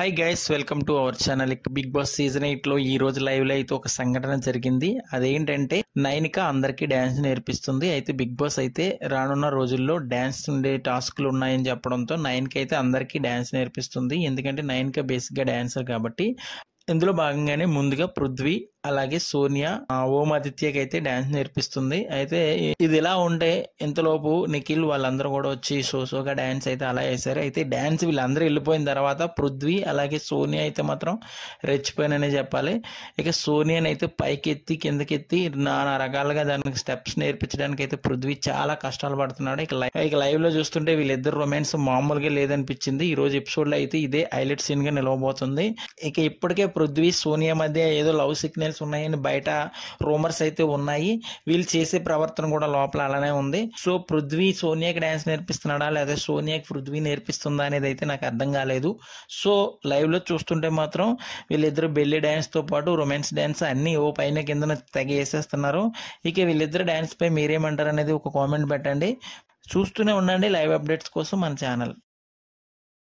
Hi guys, welcome to our channel. Bigg Boss season 8 లో ఈ రోజు లైవ్ లో అయితే ఒక సంఘటన జరిగింది. అదేంటంటే నైనిక అందరికీ డాన్స్ నేర్పిస్తుంది. అయితే బిగ్ బాస్ అయితే రానున్న రోజుల్లో డాన్స్ ఉండే టాస్క్లు ఉన్నాయని చెప్పడంతో నైనిక అయితే అందరికీ డాన్స్ నేర్పిస్తుంది. ఎందుకంటే నైనిక బేసిక్ గా డాన్సర్ కాబట్టి. ఇందులో భాగంగానే ముందుగా పృథ్వీ అలాగే సోనియా ఓం ఆదిత్యకి అయితే డాన్స్ నేర్పిస్తుంది. అయితే ఇది ఇలా ఉంటే ఇంతలోపు నిఖిల్ వాళ్ళందరూ కూడా వచ్చి షోగా డాన్స్ అయితే అలా వేశారు. అయితే డాన్స్ వీళ్ళందరూ వెళ్ళిపోయిన తర్వాత పృథ్వీ అలాగే సోనియా అయితే మాత్రం రెచ్చిపోయిననే చెప్పాలి. ఇక సోనియాని అయితే పైకెత్తి కిందకెత్తి నానా రకాలుగా దానికి స్టెప్స్ నేర్పించడానికి అయితే పృథ్వీ చాలా కష్టాలు పడుతున్నాడు. ఇక లైవ్ లో చూస్తుంటే వీళ్ళిద్దరు రొమాన్స్ మామూలుగా లేదనిపించింది. ఈ రోజు ఎపిసోడ్ లో అయితే ఇదే హైలైట్ సీన్ గా నిలవబోతుంది. ఇక ఇప్పటికే పృథ్వీ సోనియా మధ్య ఏదో లవ్ సిగ్నల్స్ ఉన్నాయని బయట రూమర్స్ అయితే ఉన్నాయి. వీళ్ళు చేసే ప్రవర్తన కూడా లోపల అలానే ఉంది. సో పృథ్వీ సోనియాకి డాన్స్ నేర్పిస్తున్నాడా లేదా సోనియాకి పృథ్వీ నేర్పిస్తుందా అనేది అయితే నాకు అర్థం కాలేదు. సో లైవ్ లో చూస్తుంటే మాత్రం వీళ్ళిద్దరు బెల్లి డాన్స్ తో పాటు రొమాన్స్ డాన్స్ అన్ని ఓ పైన కింద తెగ వేసేస్తున్నారు. ఇక వీళ్ళిద్దరు డాన్స్ పై మీరేమంటారు అనేది ఒక కామెంట్ పెట్టండి. చూస్తూనే ఉండండి లైవ్ అప్డేట్స్ కోసం మన ఛానల్.